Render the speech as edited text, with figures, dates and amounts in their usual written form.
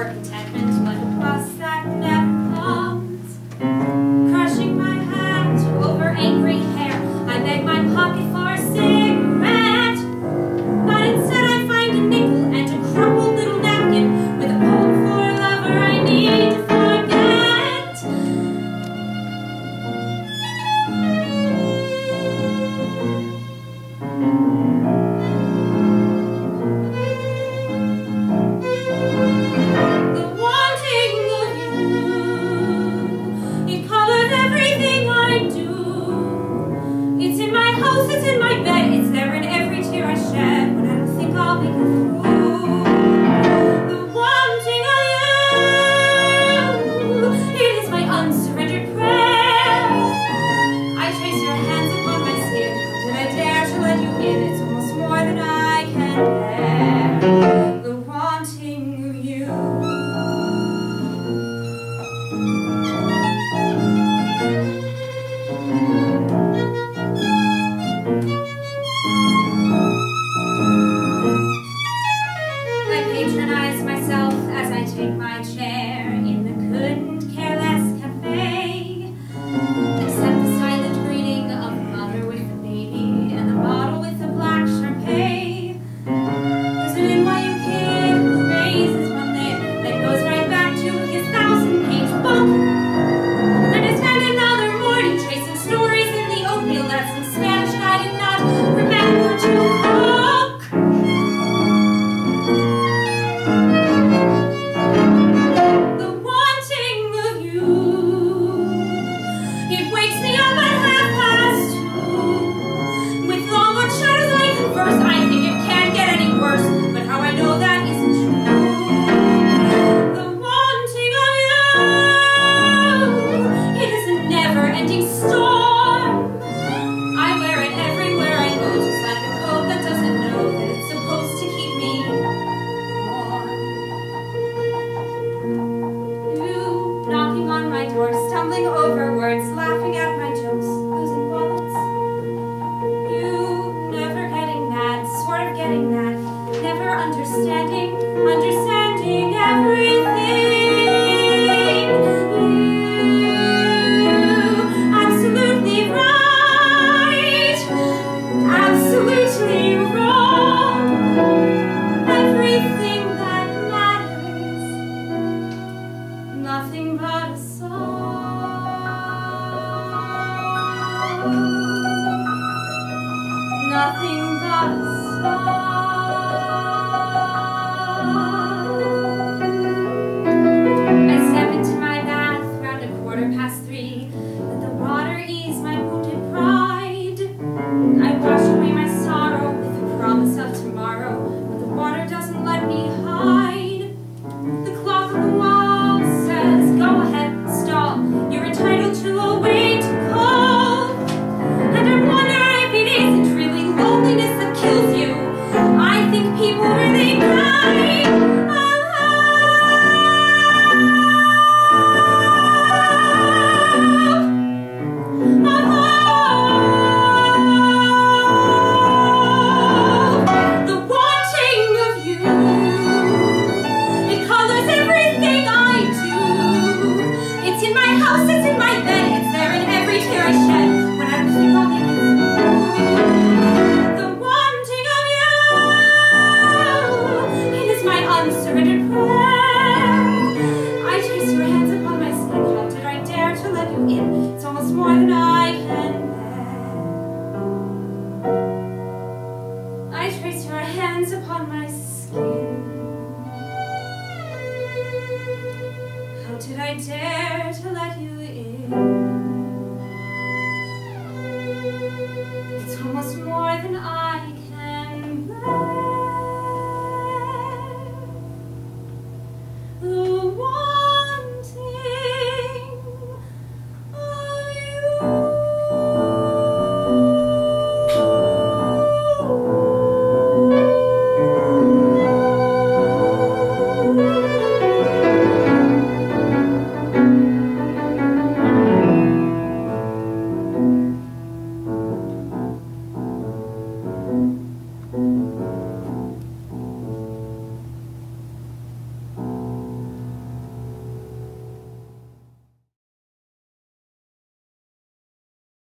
for contentment like a bus that never comes. Crushing my hand over angry hair, I beg my pocket for a cigarette. But instead I find a nickel and a crumpled little napkin with a poem for a lover I need to forget. The wanting of you, it colors everything I do. It's in my house, it's in my bed, it's there in every tear I shed when I don't think I'll make it through. The wanting of you, it is my unsurrendered prayer. I trace your hands upon my skin. How did I dare to let you in? It's almost more than I can bear. The wanting of you. I patronize myself as I take my chair in the couldn't care less cafe. Accept the silent greeting of the mother with the baby and the bottle with the black Sharpay. There's an NYU kid who raises one there, then goes right back to his 1,000-page book. And I spend another morning tracing stories in the oatmeal that some Spanish guy did not remember to cook. The wanting of you, it wakes me up at 2:30. With long shadows I converse, I think it can't get any worse, but how I know that isn't true. The wanting of you, it is a never-ending storm. I wear it everywhere I go, just like a coat that doesn't know that it's supposed to keep me warm. You knocking on my door, stumbling over words, laughing at my jokes, losing wallets. You never getting that, sort of getting that, never understanding everything. You absolutely right, absolutely wrong. Everything that matters, nothing but a song. Nothing but a song. I step into my bath round 3:15. Let the water ease my wounded pride. I wash away my sorrow with the promise of tomorrow, but the water doesn't let me hide. The clock on the wall says, go ahead, stall. You're entitled to a way to call. And I wonder if it isn't really loneliness that kills you. I think people really die. The wanting of you, it colors everything I do. It's in my house, it's in my bed, it's there in every tear I shed when I don't think I'll make it through. The wanting of you, it is my unsurrendered prayer. I trace your hands upon my skin. How did I dare to let you in? It's almost more than I can bear. I trace your hands upon my skin. How did I dare to let you